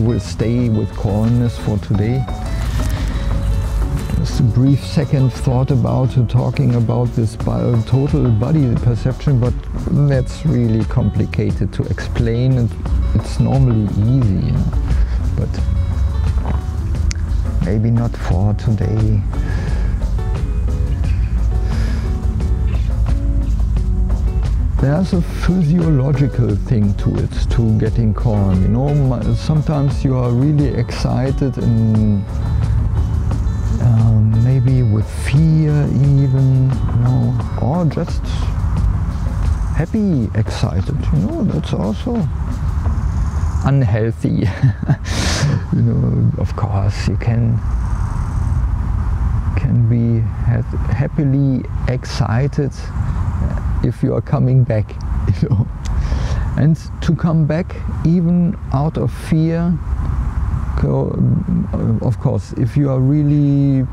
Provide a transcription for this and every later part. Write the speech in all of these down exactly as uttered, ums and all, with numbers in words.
will stay with calmness for today. Just a brief second thought about uh, talking about this bio total body perception, but that's really complicated to explain, and it's normally easy, you know? But maybe not for today. There's a physiological thing to it, to getting calm. You know, sometimes you are really excited and um, maybe with fear even, you know, or just happy excited. You know, that's also unhealthy. You know, of course, you can can be ha happily excited if you are coming back, you know. And to come back even out of fear, of course, if you are really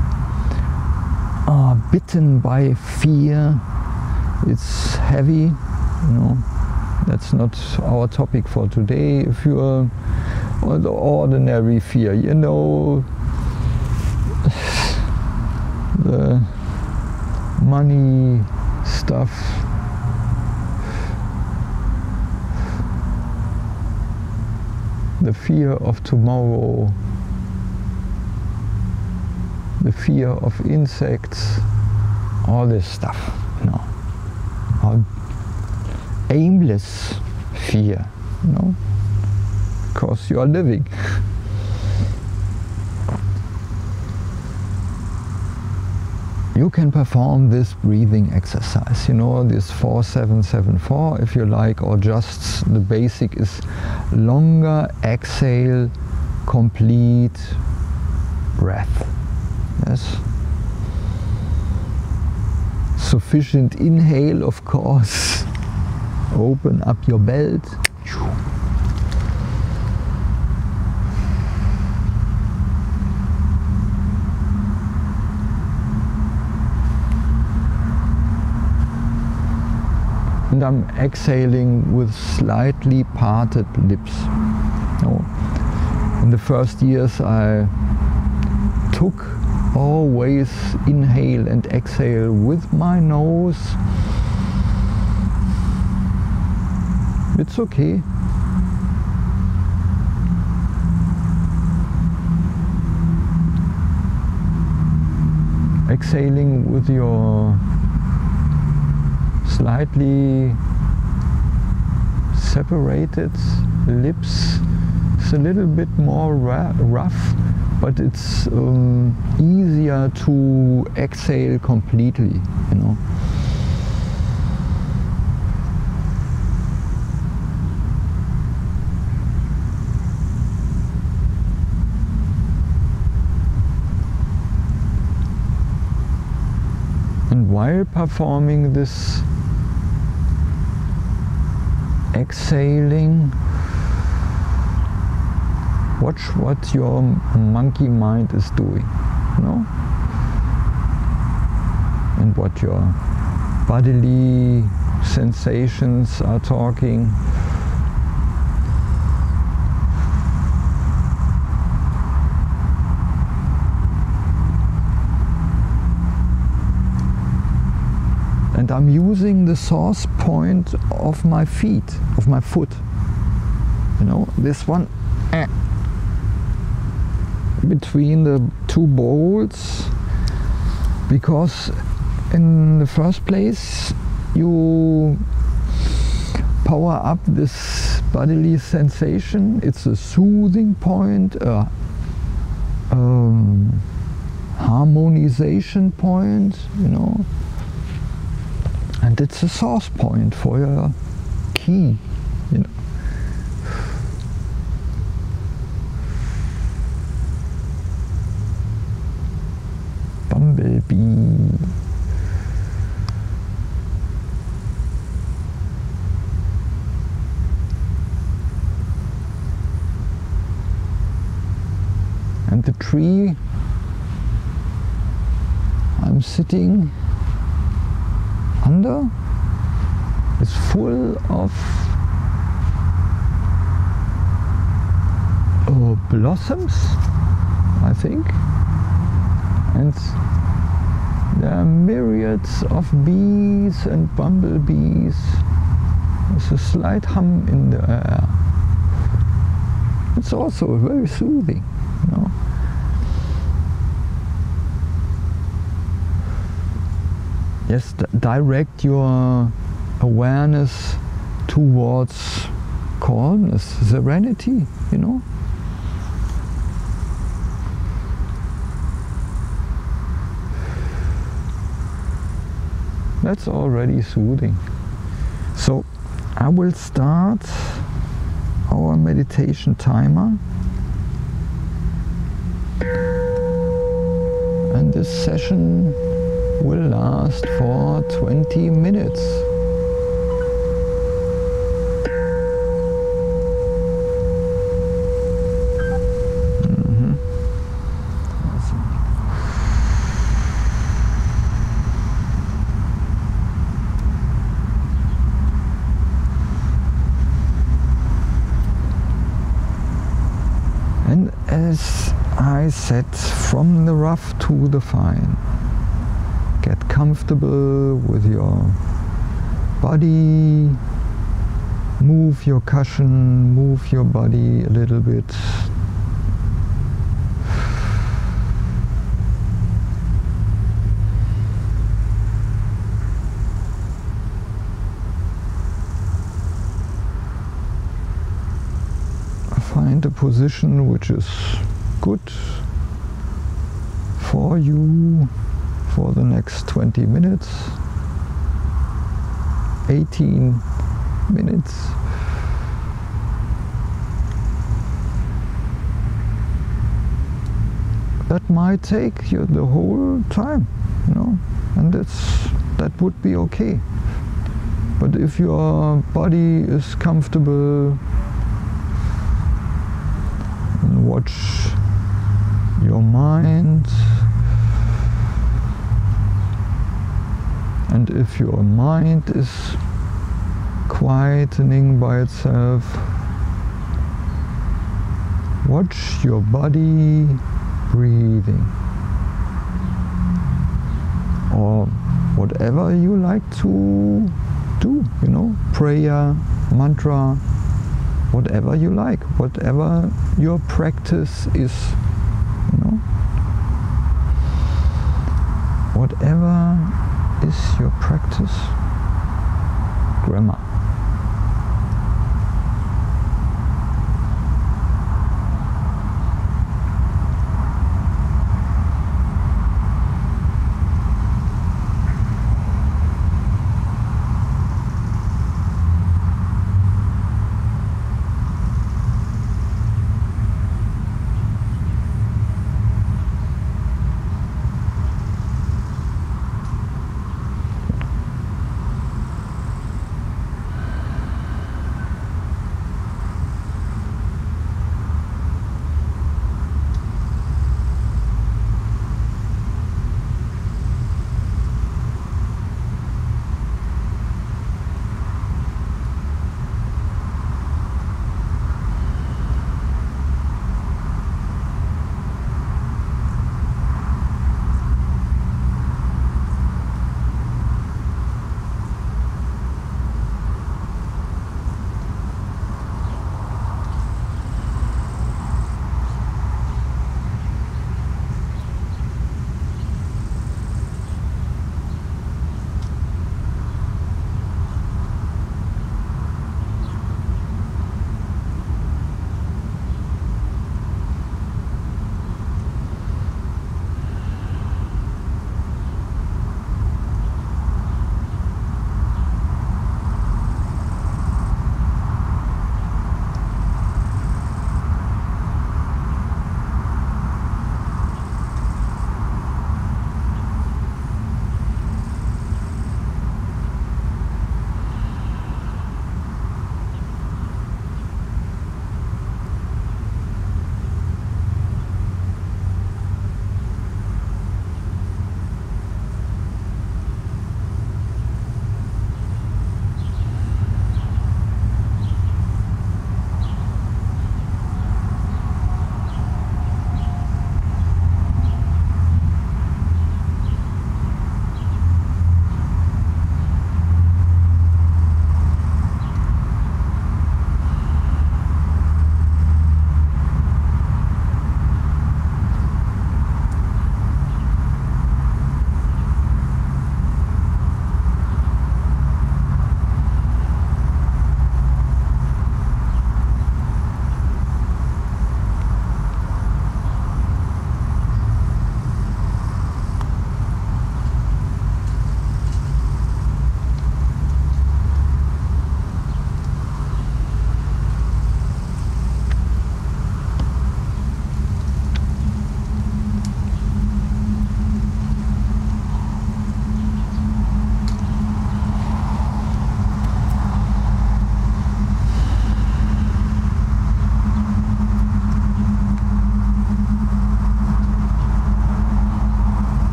uh, bitten by fear, it's heavy, you know. That's not our topic for today. If you are on the ordinary fear, you know, the money stuff, the fear of tomorrow, the fear of insects, all this stuff, you know, all aimless fear, you know, because you are living. You can perform this breathing exercise, you know, this four seven seven four if you like, or just the basic is longer exhale, complete breath. Yes. Sufficient inhale, of course. Open up your belt. And I'm exhaling with slightly parted lips. No. In the first years I took always inhale and exhale with my nose. It's okay. Exhaling with your slightly separated lips. It's a little bit more rough, but it's um, easier to exhale completely, you know. And while performing this exhaling, watch what your monkey mind is doing, you know? And what your bodily sensations are talking. And I'm using the source point of my feet, of my foot. You know, this one eh, between the two bolts, because in the first place you power up this bodily sensation. It's a soothing point, a um, harmonization point, you know. And it's a source point for your key, you know. Bumblebee. And the tree I'm sitting under is full of blossoms, I think, and there are myriads of bees and bumblebees. There's a slight hum in the air. It's also very soothing, you know. Yes, direct your awareness towards calmness, serenity, you know. That's already soothing. So I will start our meditation timer, and this session will last for twenty minutes. Mm-hmm. And as I said, from the rough to the fine. Get comfortable with your body, move your cushion, move your body a little bit. Find a position which is good for you for the next twenty minutes, eighteen minutes. That might take you the whole time, you know, and that's, that would be okay. But if your body is comfortable, and watch your mind. And if your mind is quietening by itself, watch your body breathing. Or whatever you like to do, you know, prayer, mantra, whatever you like, whatever your practice is, you know. Whatever is your practice, grammar.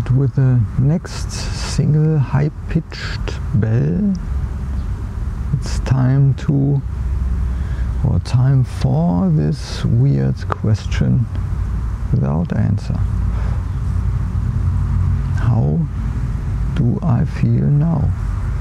And with the next single high-pitched bell, it's time to, or time for this weird question without answer. How do I feel now?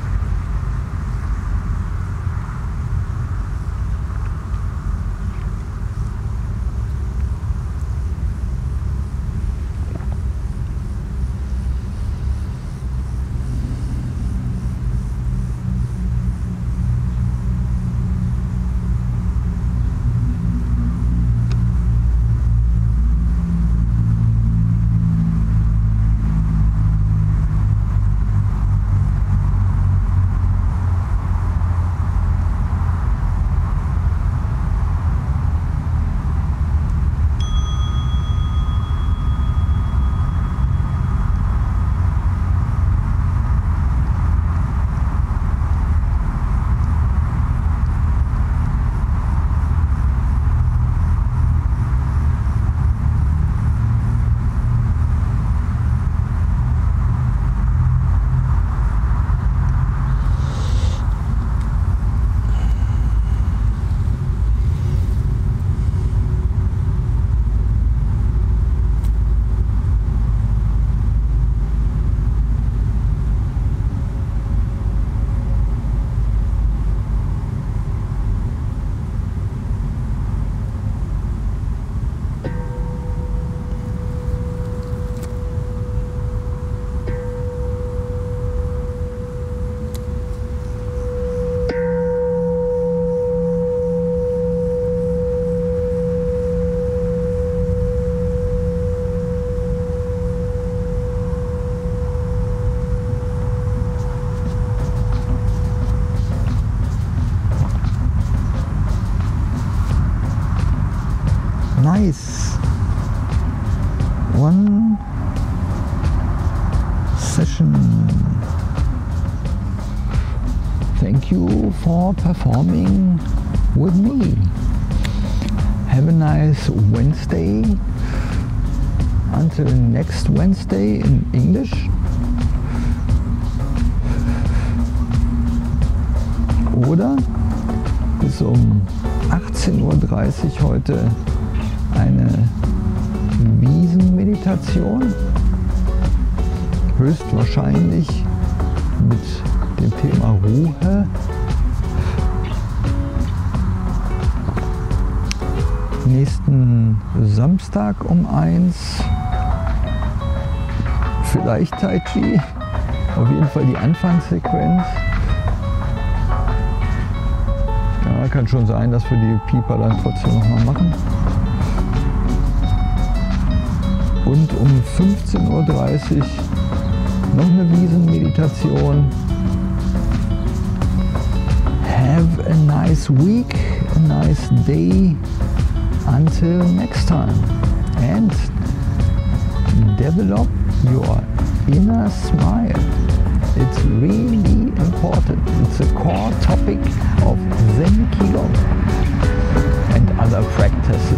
Nice. One session. Thank you for performing with me. Have a nice Wednesday. Until next Wednesday in English. Oder bis um achtzehn Uhr dreißig heute eine Wiesenmeditation, höchstwahrscheinlich mit dem Thema Ruhe. Nächsten Samstag um eins vielleicht Tai Chi, auf jeden Fall die Anfangssequenz. Ja, kann schon sein, dass wir die Pieper dann trotzdem nochmal machen. Und um fünfzehn Uhr dreißig noch eine Wiesenmeditation. Have a nice week, a nice day. Until next time. And develop your inner smile. It's really important. It's a core topic of Zen Qigong and other practices.